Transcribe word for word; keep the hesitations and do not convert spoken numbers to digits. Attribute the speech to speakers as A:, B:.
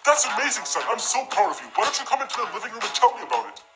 A: That's amazing, son. I'm so proud of you. Why don't you come into the living room and tell me about it?